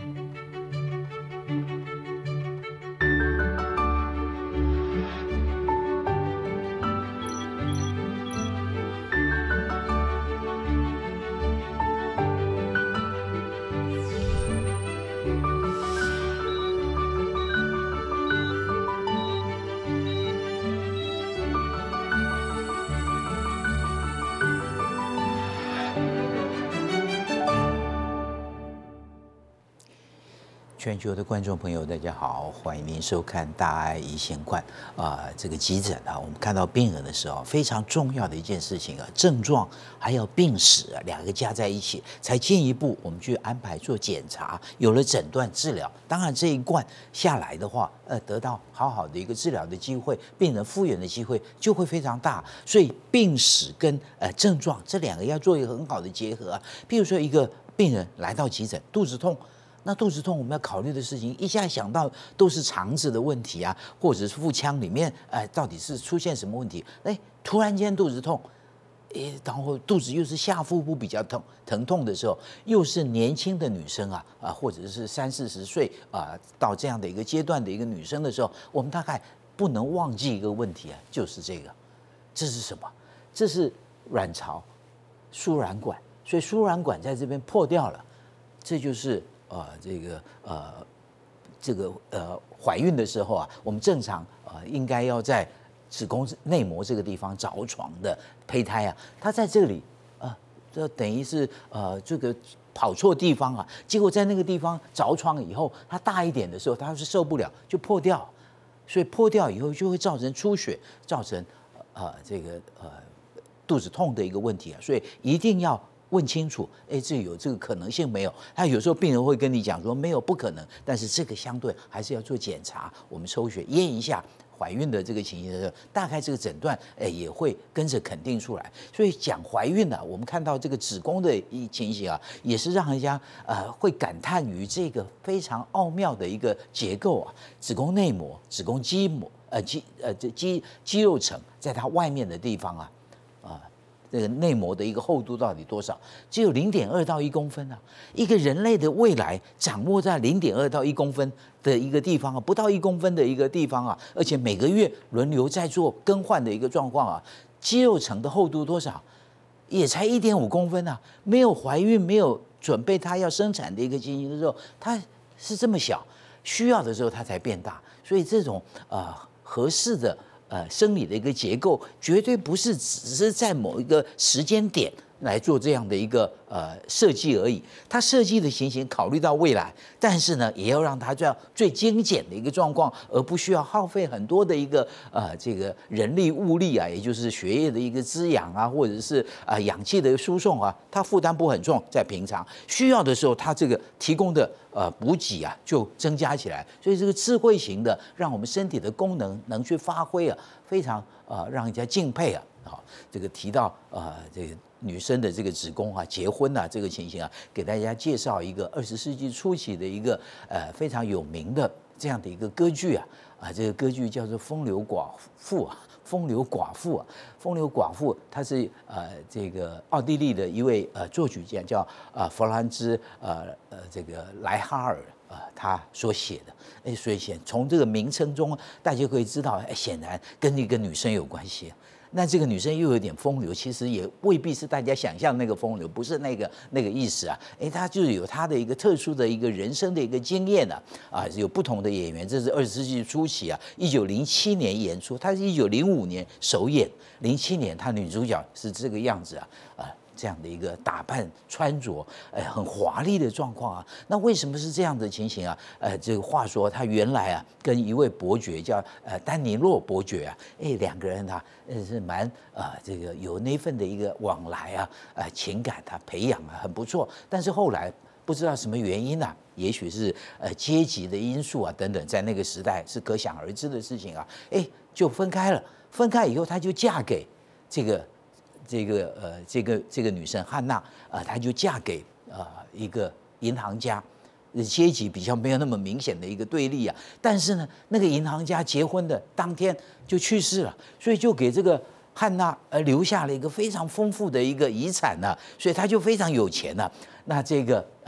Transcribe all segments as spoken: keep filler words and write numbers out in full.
全球的观众朋友，大家好，欢迎您收看《大爱医线馆》啊、呃，这个急诊啊，我们看到病人的时候，非常重要的一件事情啊，症状还有病史啊，两个加在一起，才进一步我们去安排做检查，有了诊断治疗。当然这一贯下来的话，呃，得到好好的一个治疗的机会，病人复原的机会就会非常大。所以病史跟呃症状这两个要做一个很好的结合啊。譬如说，一个病人来到急诊，肚子痛。那肚子痛，我们要考虑的事情，一下想到都是肠子的问题啊，或者是腹腔里面，哎、呃，到底是出现什么问题？哎，突然间肚子痛，哎，然后肚子又是下腹部比较疼疼痛的时候，又是年轻的女生啊，啊，或者是三四十岁啊，到这样的一个阶段的一个女生的时候，我们大概不能忘记一个问题啊，就是这个，这是什么？这是卵巢输卵管，所以输卵管在这边破掉了，这就是。呃，这个呃，这个呃，怀孕的时候啊，我们正常呃应该要在子宫内膜这个地方着床的胚胎啊，它在这里啊，这等于是呃这个跑错地方啊，结果在那个地方着床以后，它大一点的时候，它是受不了就破掉，所以破掉以后就会造成出血，造成呃这个呃肚子痛的一个问题啊，所以一定要。问清楚，哎，这有这个可能性没有？他有时候病人会跟你讲说没有，不可能。但是这个相对还是要做检查，我们抽血验一下怀孕的这个情形的时候，大概这个诊断，哎，也会跟着肯定出来。所以讲怀孕呢、啊，我们看到这个子宫的一情形啊，也是让人家呃会感叹于这个非常奥妙的一个结构啊，子宫内膜、子宫肌膜、呃肌呃这肌肌肉层，在它外面的地方啊，啊。这个内膜的一个厚度到底多少？只有零点二到一公分啊！一个人类的未来掌握在零点二到一公分的一个地方啊，不到一公分的一个地方啊，而且每个月轮流在做更换的一个状况啊，肌肉层的厚度多少？也才一点五公分啊！没有怀孕，没有准备它要生产的一个情形的时候，它是这么小，需要的时候它才变大。所以这种呃合适的。呃，生理的一个结构绝对不是只是在某一个时间点来做这样的一个呃设计而已。它设计的情形考虑到未来，但是呢，也要让它这样最精简的一个状况，而不需要耗费很多的一个呃这个人力物力啊，也就是血液的一个滋养啊，或者是啊、呃、氧气的输送啊，它负担不很重，在平常需要的时候，它这个提供的。呃，补给啊就增加起来，所以这个智慧型的，让我们身体的功能能去发挥啊，非常呃让人家敬佩啊。好，这个提到呃这个女生的这个子宫啊，结婚啊这个情形啊，给大家介绍一个二十世纪初期的一个呃非常有名的这样的一个歌剧啊啊，这个歌剧叫做《风流寡妇》啊。风流寡妇啊，风流寡妇，她是呃这个奥地利的一位呃作曲家，叫呃弗兰兹呃呃这个莱哈尔啊、呃，他所写的。哎，所以显从这个名称中，大家可以知道，哎，显然跟一个女生有关系。那这个女生又有点风流，其实也未必是大家想象那个风流，不是那个那个意思啊。哎，她就是有她的一个特殊的一个人生的一个经验啊，啊，有不同的演员。这是二十世纪初期啊，一九零七年演出，她是一九零五年首演，零七年她女主角是这个样子啊，啊。这样的一个打扮穿着，呃，很华丽的状况啊。那为什么是这样的情形啊？呃，这个话说，他原来啊，跟一位伯爵叫呃丹尼洛伯爵啊，哎，两个人他呃是蛮啊、呃、这个有那份的一个往来啊，呃情感他培养啊很不错。但是后来不知道什么原因啊，也许是呃阶级的因素啊等等，在那个时代是可想而知的事情啊，哎，就分开了。分开以后，他就嫁给这个。这个呃，这个这个女生汉娜啊、呃，她就嫁给呃一个银行家，阶级比较没有那么明显的一个对立啊。但是呢，那个银行家结婚的当天就去世了，所以就给这个汉娜呃留下了一个非常丰富的一个遗产呢、啊，所以她就非常有钱了、啊。那这个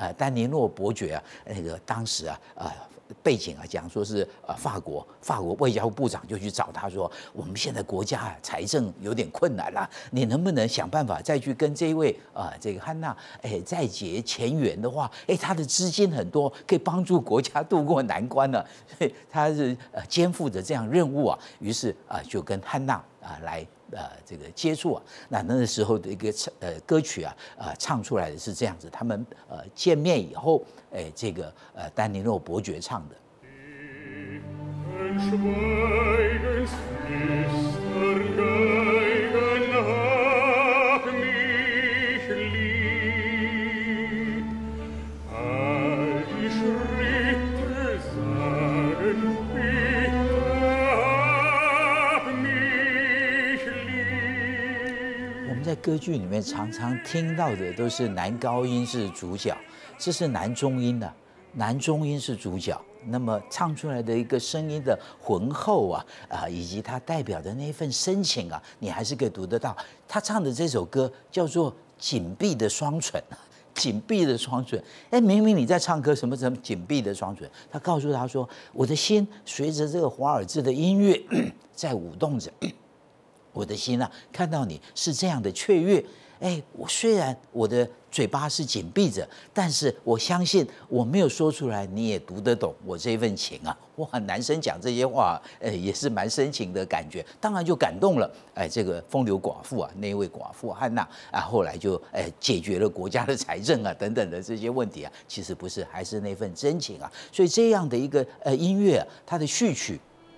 呃丹尼诺伯爵啊，那个当时啊呃。背景啊，讲说是呃法国，法国外交部长就去找他说，我们现在国家啊财政有点困难啦，你能不能想办法再去跟这一位啊、呃、这个汉娜哎再结前缘的话，哎他的资金很多，可以帮助国家渡过难关了，所以他是呃肩负着这样任务啊，于是啊、呃、就跟汉娜啊来。呃，这个接触啊，那那时候的一个呃歌曲啊，呃唱出来的是这样子，他们呃见面以后，哎，这个呃丹尼诺伯爵唱的。在歌剧里面常常听到的都是男高音是主角，这是男中音的，男中音是主角。那么唱出来的一个声音的浑厚啊啊，以及它代表的那一份深情啊，你还是可以读得到。他唱的这首歌叫做《紧闭的双唇》啊，紧闭的双唇。哎，明明你在唱歌，什么什么紧闭的双唇？他告诉他说，我的心随着这个华尔兹的音乐在舞动着。我的心啊，看到你是这样的雀跃，哎，我虽然我的嘴巴是紧闭着，但是我相信我没有说出来，你也读得懂我这份情啊！哇，男生讲这些话，哎，也是蛮深情的感觉，当然就感动了。哎，这个风流寡妇啊，那一位寡妇汉娜啊，后来就哎解决了国家的财政啊等等的这些问题啊，其实不是，还是那份真情啊。所以这样的一个呃音乐啊，它的序曲。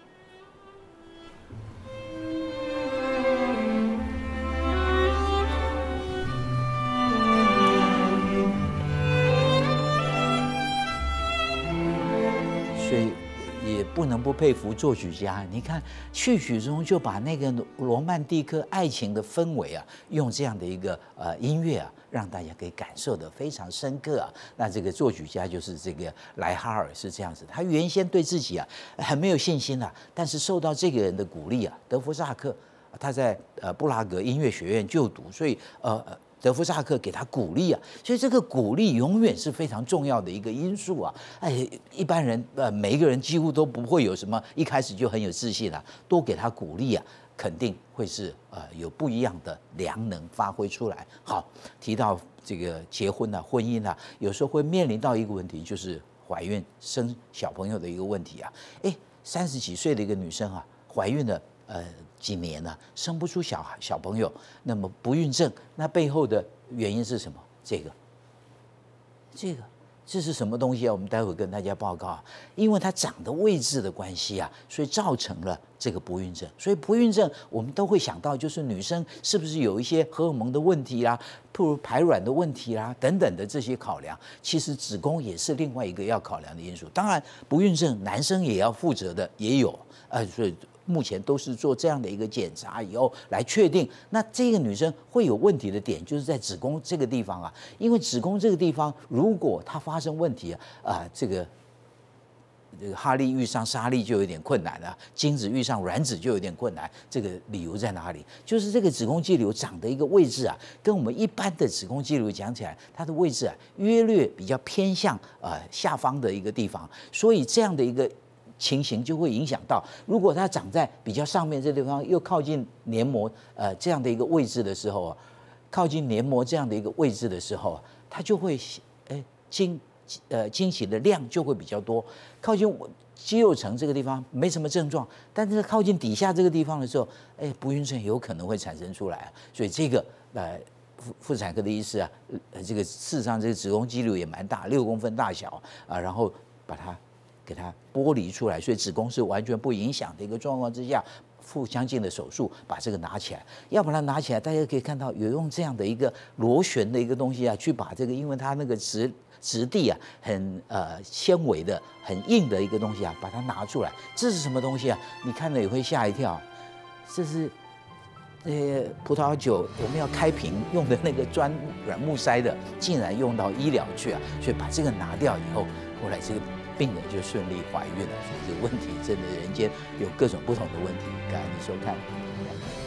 所以也不能不佩服作曲家。你看序曲中就把那个罗曼蒂克爱情的氛围啊，用这样的一个呃音乐啊，让大家可以感受得非常深刻啊。那这个作曲家就是这个莱哈尔是这样子，他原先对自己啊很没有信心啊，但是受到这个人的鼓励啊，德弗萨克他在呃布拉格音乐学院就读，所以呃。德弗萨克给他鼓励啊，所以这个鼓励永远是非常重要的一个因素啊。哎，一般人呃，每一个人几乎都不会有什么一开始就很有自信啊，多给他鼓励啊，肯定会是呃有不一样的良能发挥出来。好，提到这个结婚啊、婚姻啊，有时候会面临到一个问题，就是怀孕生小朋友的一个问题啊。哎，三十几岁的一个女生啊，怀孕了。呃，几年了，生不出小孩小朋友，那么不孕症，那背后的原因是什么？这个，这个，这是什么东西啊？我们待会跟大家报告啊。因为它长的位置的关系啊，所以造成了这个不孕症。所以不孕症，我们都会想到，就是女生是不是有一些荷尔蒙的问题啦、啊，譬如排卵的问题啦、啊、等等的这些考量。其实子宫也是另外一个要考量的因素。当然，不孕症男生也要负责的也有，呃，所以。目前都是做这样的一个检查以后来确定，那这个女生会有问题的点就是在子宫这个地方啊，因为子宫这个地方如果它发生问题啊，啊这个这个哈利遇上沙利就有点困难了，精子遇上卵子就有点困难。这个理由在哪里？就是这个子宫肌瘤长的一个位置啊，跟我们一般的子宫肌瘤讲起来，它的位置啊约略比较偏向呃下方的一个地方，所以这样的一个。情形就会影响到，如果它长在比较上面这地方，又靠近黏膜，呃，这样的一个位置的时候，靠近黏膜这样的一个位置的时候，它就会，哎，经，呃，经血的量就会比较多。靠近肌肉层这个地方没什么症状，但是靠近底下这个地方的时候，哎，不孕症有可能会产生出来啊。所以这个，呃。妇妇产科的医师啊，呃，这个事实上这个子宫肌瘤也蛮大，六公分大小啊，然后把它。给它剥离出来，所以子宫是完全不影响的一个状况之下，腹腔镜的手术把这个拿起来，要把它拿起来，大家可以看到有用这样的一个螺旋的一个东西啊，去把这个，因为它那个质质地啊，很呃纤维的、很硬的一个东西啊，把它拿出来。这是什么东西啊？你看了也会吓一跳，这是呃葡萄酒我们要开瓶用的那个专软木塞的，竟然用到医疗去啊，所以把这个拿掉以后，后来这个。病人就顺利怀孕了，所以这个问题真的人间有各种不同的问题。感谢你收看。